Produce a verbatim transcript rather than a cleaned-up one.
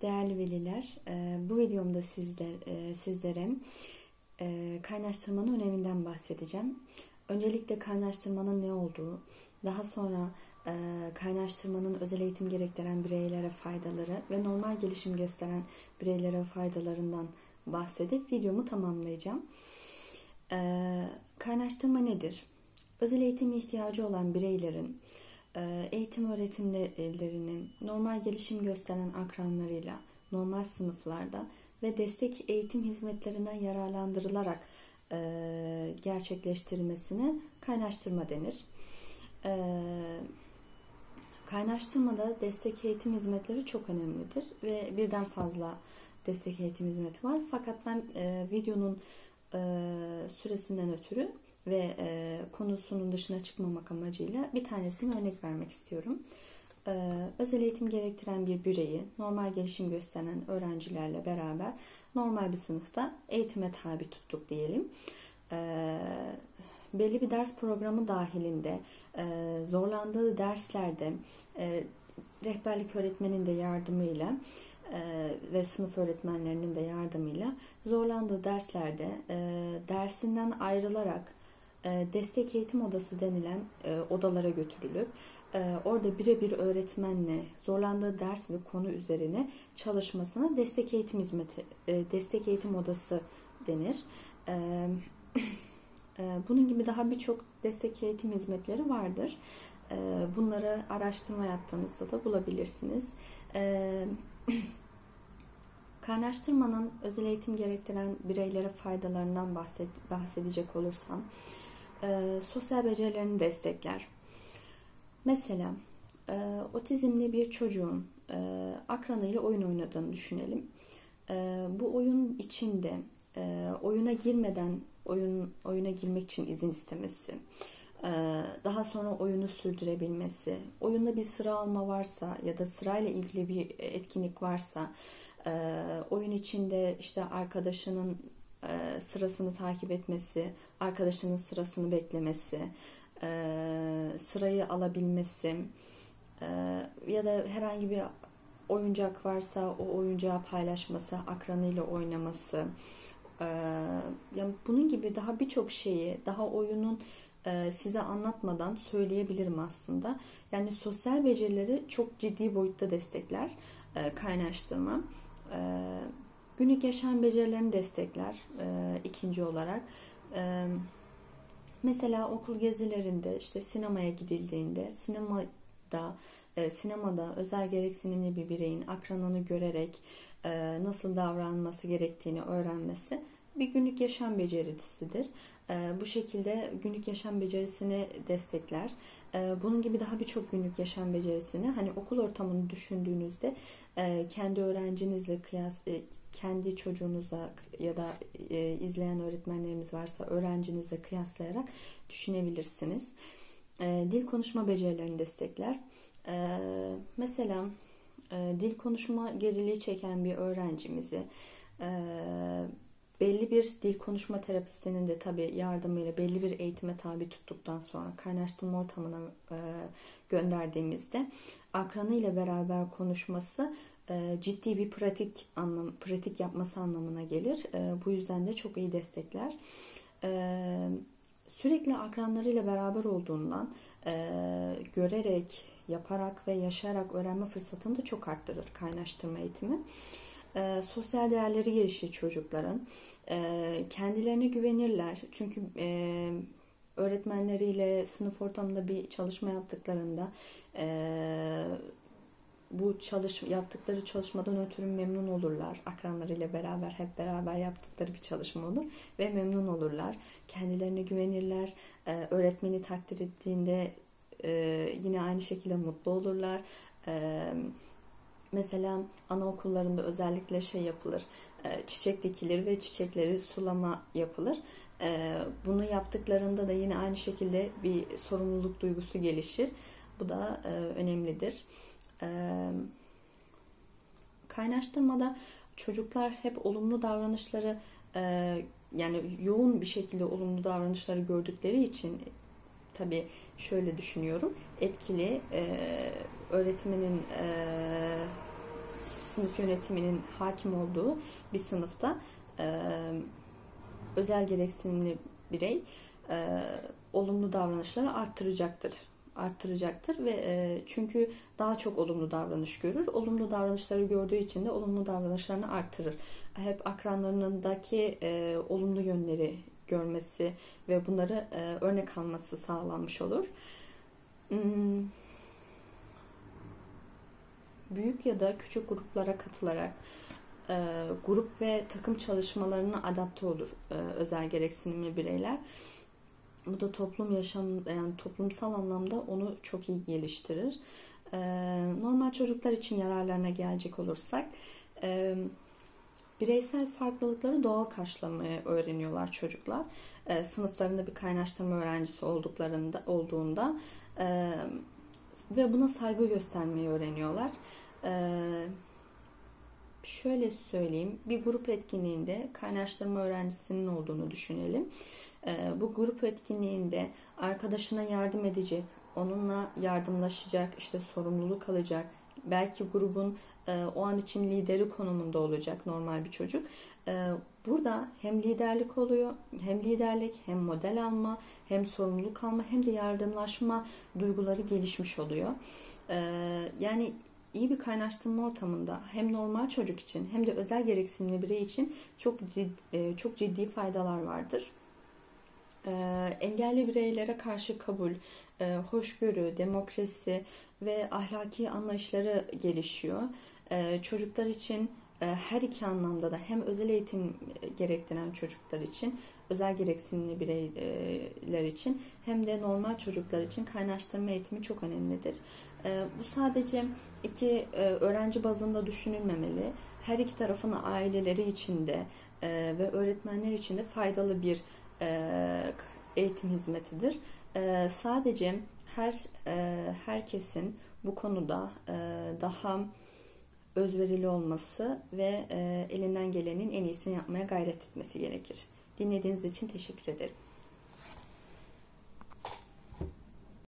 değerli veliler, bu videomda sizler, sizlere kaynaştırmanın öneminden bahsedeceğim. Öncelikle kaynaştırmanın ne olduğu, daha sonra kaynaştırmanın özel eğitim gerektiren bireylere faydaları ve normal gelişim gösteren bireylere faydalarından bahsedip videomu tamamlayacağım. Kaynaştırma nedir? Özel eğitim ihtiyacı olan bireylerin eğitim öğretimlerini normal gelişim gösteren akranlarıyla normal sınıflarda ve destek eğitim hizmetlerinden yararlandırılarak gerçekleştirilmesine kaynaştırma denir. Kaynaştırmada destek eğitim hizmetleri çok önemlidir ve birden fazla destek eğitim hizmeti var. Fakat ben videonun süresinden ötürü ve e, konusunun dışına çıkmamak amacıyla bir tanesini örnek vermek istiyorum. E, özel eğitim gerektiren bir bireyi normal gelişim gösteren öğrencilerle beraber normal bir sınıfta eğitime tabi tuttuk diyelim. E, belli bir ders programı dahilinde e, zorlandığı derslerde e, rehberlik öğretmenin de yardımıyla e, ve sınıf öğretmenlerinin de yardımıyla zorlandığı derslerde e, dersinden ayrılarak destek eğitim odası denilen odalara götürülüp orada birebir öğretmenle zorlandığı ders ve konu üzerine çalışmasına destek eğitim hizmeti, destek eğitim odası denir. Bunun gibi daha birçok destek eğitim hizmetleri vardır. Bunları araştırma yaptığınızda da bulabilirsiniz. Kaynaştırmanın özel eğitim gerektiren bireylere faydalarından bahsedecek olursam, E, sosyal becerilerini destekler. Mesela e, otizmli bir çocuğun e, akranıyla oyun oynadığını düşünelim. E, bu oyun içinde e, oyuna girmeden oyun oyuna girmek için izin istemesi, e, daha sonra oyunu sürdürebilmesi, oyunda bir sıra alma varsa ya da sırayla ilgili bir etkinlik varsa, e, oyun içinde işte arkadaşının sırasını takip etmesi, arkadaşının sırasını beklemesi, sırayı alabilmesi ya da herhangi bir oyuncak varsa o oyuncağı paylaşması, akranıyla oynaması, yani bunun gibi daha birçok şeyi daha oyunun size anlatmadan söyleyebilirim aslında. Yani sosyal becerileri çok ciddi boyutta destekler kaynaştırma. Günlük yaşam becerilerini destekler e, ikinci olarak. E, mesela okul gezilerinde, işte sinemaya gidildiğinde, sinemada e, sinemada özel gereksinimli bir bireyin akranını görerek e, nasıl davranması gerektiğini öğrenmesi bir günlük yaşam becerisidir. E, bu şekilde günlük yaşam becerisini destekler. E, bunun gibi daha birçok günlük yaşam becerisini, hani okul ortamını düşündüğünüzde e, kendi öğrencinizle kıyas e, kendi çocuğunuzla ya da e, izleyen öğretmenlerimiz varsa öğrencinizle kıyaslayarak düşünebilirsiniz. E, dil konuşma becerilerini destekler. E, mesela e, dil konuşma geriliği çeken bir öğrencimizi e, belli bir dil konuşma terapistinin de tabii yardımıyla belli bir eğitime tabi tuttuktan sonra kaynaştırma ortamına e, gönderdiğimizde akranıyla beraber konuşması ciddi bir pratik anlam, pratik yapması anlamına gelir. Bu yüzden de çok iyi destekler. Sürekli akranlarıyla beraber olduğundan görerek, yaparak ve yaşayarak öğrenme fırsatını da çok arttırır kaynaştırma eğitimi. Sosyal değerleri gelişir çocukların. Kendilerine güvenirler. Çünkü öğretmenleriyle sınıf ortamında bir çalışma yaptıklarında bu çalış yaptıkları çalışmadan ötürü memnun olurlar. Akranlarıyla beraber hep beraber yaptıkları bir çalışma olur ve memnun olurlar. Kendilerine güvenirler. Ee, öğretmeni takdir ettiğinde e, yine aynı şekilde mutlu olurlar. Ee, mesela anaokullarında özellikle şey yapılır. E, çiçek dikilir ve çiçekleri sulama yapılır. E, bunu yaptıklarında da yine aynı şekilde bir sorumluluk duygusu gelişir. Bu da e, önemlidir. Ee, kaynaştırmada çocuklar hep olumlu davranışları e, yani yoğun bir şekilde olumlu davranışları gördükleri için tabii şöyle düşünüyorum, etkili e, öğretmenin e, sınıf yönetiminin hakim olduğu bir sınıfta e, özel gereksinimli birey e, olumlu davranışları arttıracaktır. arttıracaktır ve e, çünkü daha çok olumlu davranış görür. Olumlu davranışları gördüğü için de olumlu davranışlarını arttırır. Hep akranlarındaki e, olumlu yönleri görmesi ve bunları e, örnek alması sağlanmış olur. Hmm. Büyük ya da küçük gruplara katılarak e, grup ve takım çalışmalarına adapte olur e, özel gereksinimli bireyler. Bu da toplum yaşam, yani toplumsal anlamda onu çok iyi geliştirir. E, normal çocuklar için yararlarına gelecek olursak, e, bireysel farklılıkları doğal karşılamayı öğreniyorlar çocuklar. E, sınıflarında bir kaynaştırma öğrencisi olduklarında olduğunda e, ve buna saygı göstermeyi öğreniyorlar. Ee, şöyle söyleyeyim, bir grup etkinliğinde kaynaştırma öğrencisinin olduğunu düşünelim. Ee, bu grup etkinliğinde arkadaşına yardım edecek, onunla yardımlaşacak, işte sorumluluk alacak, belki grubun e, o an için lideri konumunda olacak normal bir çocuk. Ee, burada hem liderlik oluyor, hem liderlik, hem model alma, hem sorumluluk alma, hem de yardımlaşma duyguları gelişmiş oluyor. Ee, yani iyi bir kaynaştırma ortamında hem normal çocuk için hem de özel gereksinimli birey için çok ciddi, çok ciddi faydalar vardır. Ee, engelli bireylere karşı kabul, e, hoşgörü, demokrasi ve ahlaki anlayışları gelişiyor. Ee, çocuklar için e, her iki anlamda da, hem özel eğitim gerektiren çocuklar için, özel gereksinimli bireyler için, hem de normal çocuklar için kaynaştırma eğitimi çok önemlidir. Bu sadece iki öğrenci bazında düşünülmemeli. Her iki tarafın aileleri için de ve öğretmenler için de faydalı bir eğitim hizmetidir. Sadece her herkesin bu konuda daha özverili olması ve elinden gelenin en iyisini yapmaya gayret etmesi gerekir. Dinlediğiniz için teşekkür ederim.